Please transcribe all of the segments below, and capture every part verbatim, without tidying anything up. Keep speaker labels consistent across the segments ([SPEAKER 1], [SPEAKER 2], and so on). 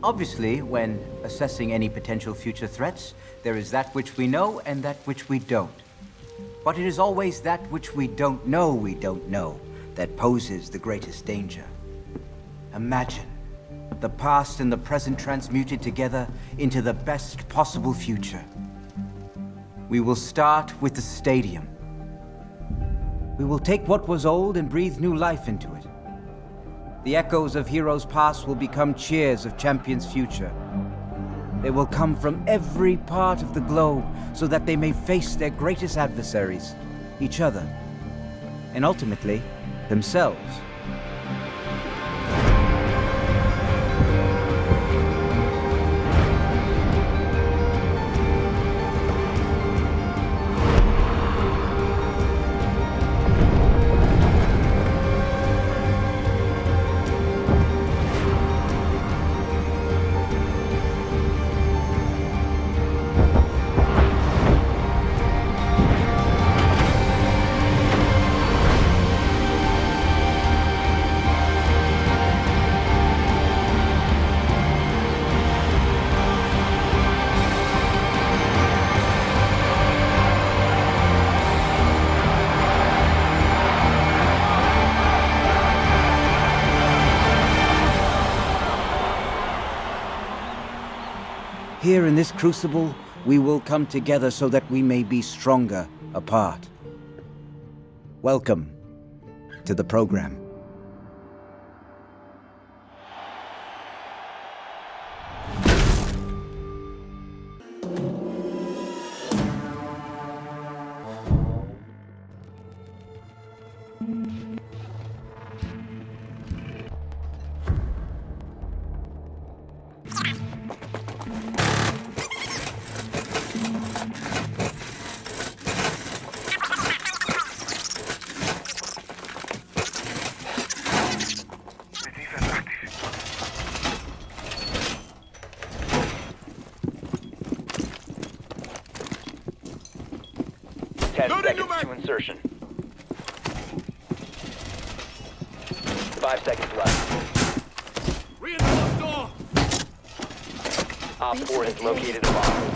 [SPEAKER 1] Obviously, when assessing any potential future threats, there is that which we know and that which we don't. But it is always that which we don't know we don't know that poses the greatest danger. Imagine the past and the present transmuted together into the best possible future. We will start with the stadium. We will take what was old and breathe new life into it. The echoes of heroes' past will become cheers of champions' future. They will come from every part of the globe so that they may face their greatest adversaries, each other, and ultimately, themselves. Here in this crucible, we will come together so that we may be stronger apart. Welcome to the program.
[SPEAKER 2] Ten seconds to insertion. Five seconds left.
[SPEAKER 3] Reinforce door!
[SPEAKER 2] Op four has located a bomb.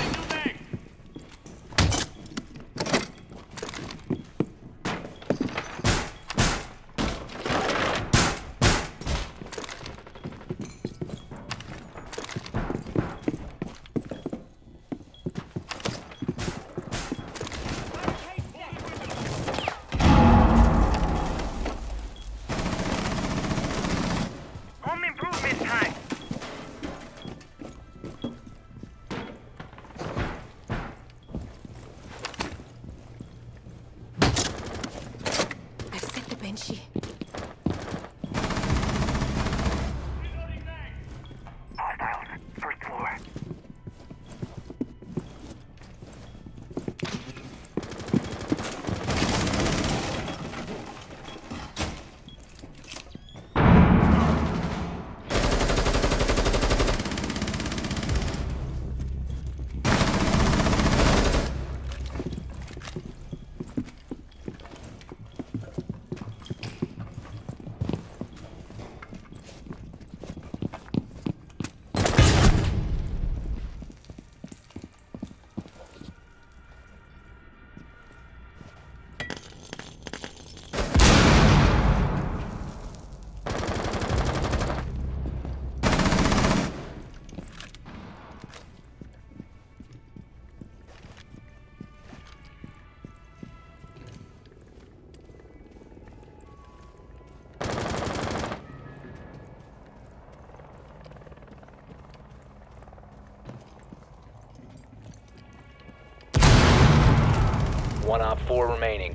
[SPEAKER 2] One op four remaining.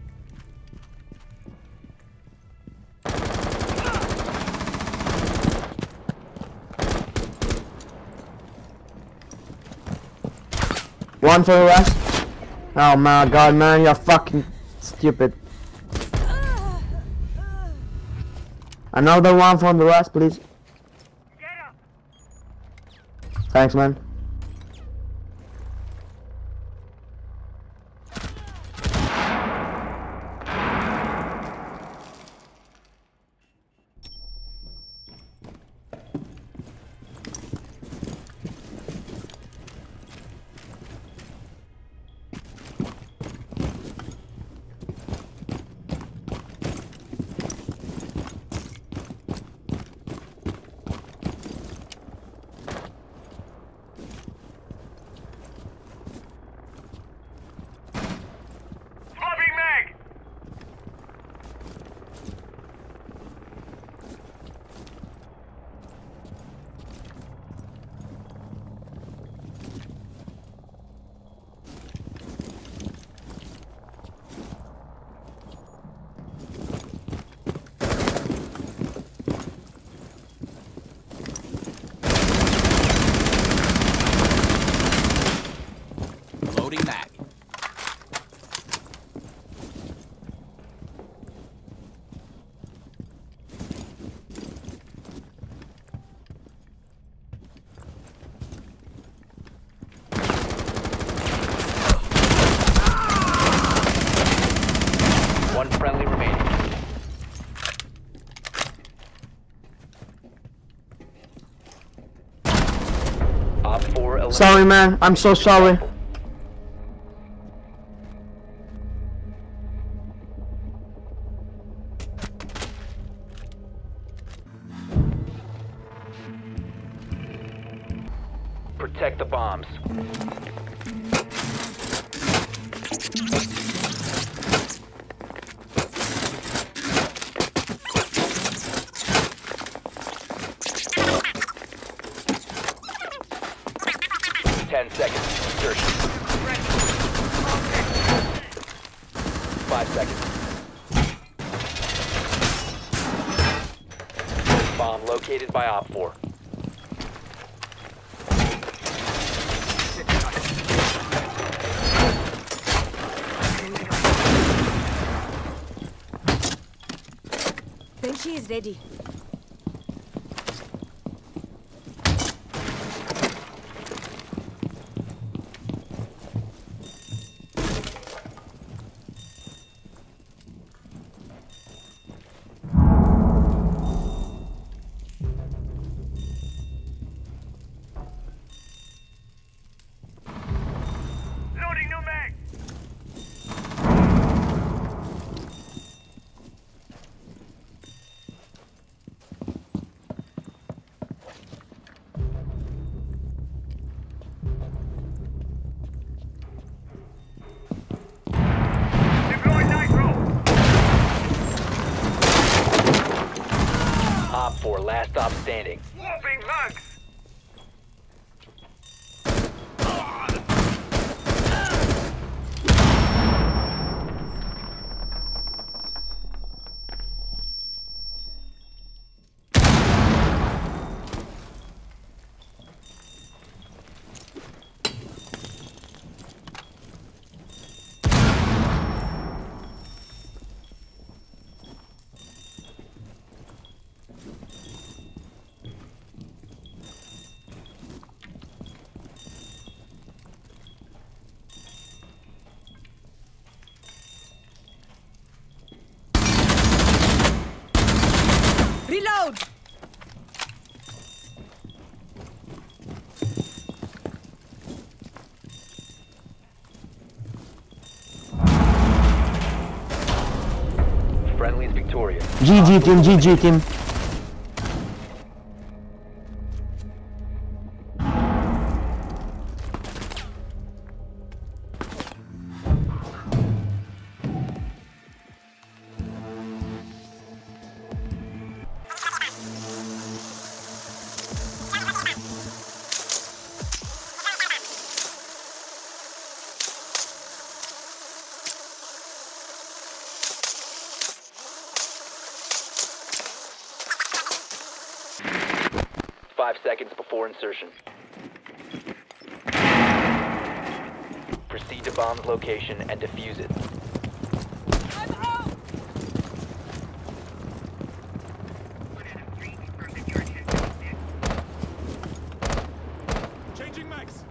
[SPEAKER 4] One for the rest. Oh my god, man, you're fucking stupid. Another one from the rest, please. Thanks, man. Sorry, man. I'm so sorry.
[SPEAKER 2] Protect the bombs. Ten seconds to insertion. Five seconds. Bomb located by Op four.
[SPEAKER 3] Benchy is ready.
[SPEAKER 5] Loading new mag. Deploy nitro.
[SPEAKER 2] Op four, last stop standing.
[SPEAKER 5] Whooping mugs.
[SPEAKER 3] Reload!
[SPEAKER 2] Friendly's victorious.
[SPEAKER 4] G G team, G G team.
[SPEAKER 2] Five seconds before insertion. Proceed to bomb's location and defuse it.
[SPEAKER 5] Changing mags.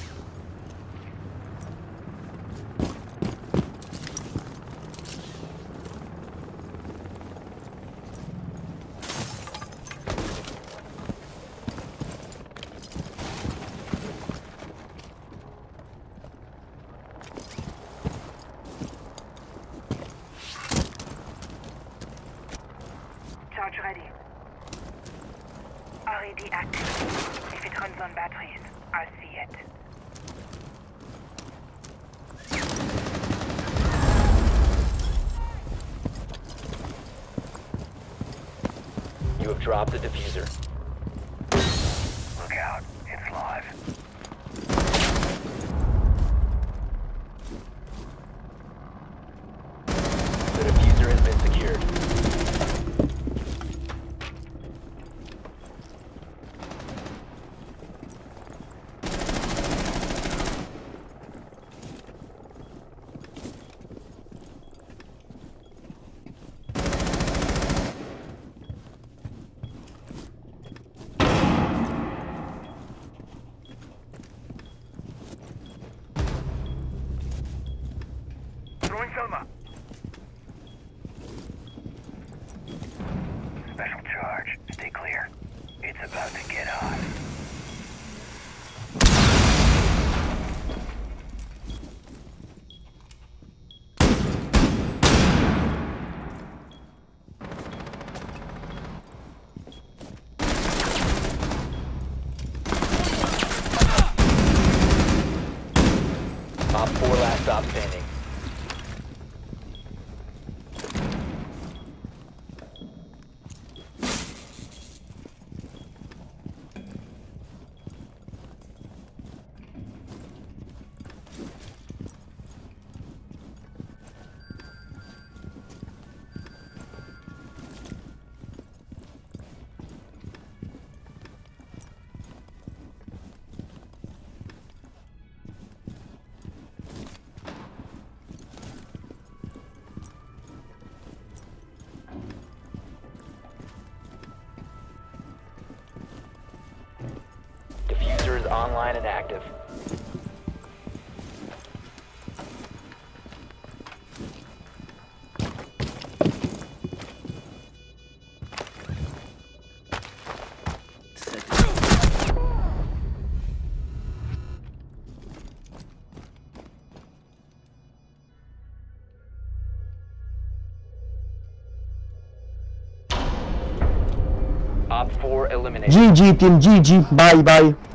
[SPEAKER 6] Charge ready. R E D active. If it runs on batteries, I'll see it.
[SPEAKER 2] You have dropped the diffuser.
[SPEAKER 5] Look out, it's live.
[SPEAKER 2] The diffuser has been secured.
[SPEAKER 5] Throwing Selma. Special charge. Stay clear. It's about to get hot.
[SPEAKER 2] online and active. Op four eliminated.
[SPEAKER 4] G G team, G G. Bye bye.